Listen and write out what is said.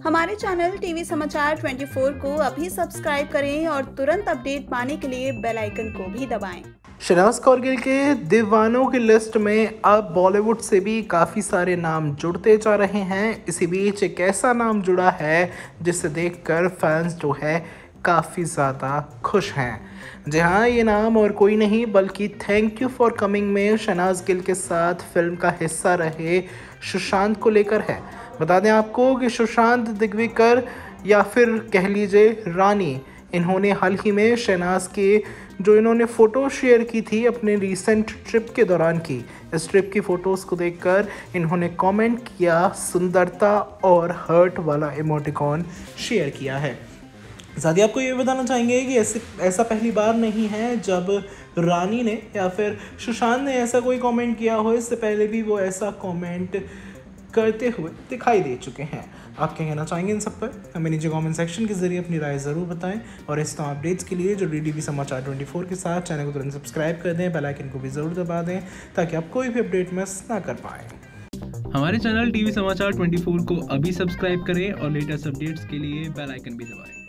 हमारे channel TV समाचार 24 को अभी सब्सक्राइब करें और तुरंत अपडेट पाने के लिए बेल आइकन को भी दबाएं। शहनाज कौर गिल के दीवानों की लिस्ट में अब बॉलीवुड से भी काफ़ी सारे नाम जुड़ते जा रहे हैं। इसी बीच एक ऐसा नाम जुड़ा है जिसे देखकर फैंस जो है काफ़ी ज़्यादा खुश हैं। जी हाँ, ये नाम और कोई नहीं बल्कि थैंक यू फॉर कमिंग में शहनाज गिल के साथ फिल्म का हिस्सा रहे सुशांत को लेकर है। बता दें आपको कि सुशांत दिग्विकर या फिर कह लीजिए रानी, इन्होंने हाल ही में शहनाज के जो इन्होंने फ़ोटो शेयर की थी अपने रीसेंट ट्रिप के दौरान की। इस ट्रिप की फ़ोटोज़ को देखकर इन्होंने कमेंट किया, सुंदरता और हर्ट वाला इमोटिकॉन शेयर किया है। साथ ही आपको ये बताना चाहेंगे कि ऐसा पहली बार नहीं है जब रानी ने या फिर सुशांत ने ऐसा कोई कमेंट किया हो। इससे पहले भी वो ऐसा कमेंट करते हुए दिखाई दे चुके हैं। आप क्या कहना चाहेंगे इन सब पर? हमें नीचे कमेंट सेक्शन के जरिए अपनी राय ज़रूर बताएं और इस तरह अपडेट्स के लिए जो DDV समाचार 24 के साथ चैनल को तुरंत सब्सक्राइब कर दें, बेल आइकन को भी ज़रूर दबा दें ताकि आप कोई भी अपडेट मिस ना कर पाएँ। हमारे चैनल टीवी समाचार 24 को अभी सब्सक्राइब करें और लेटेस्ट अपडेट्स के लिए बेल आइकन भी दबाएं।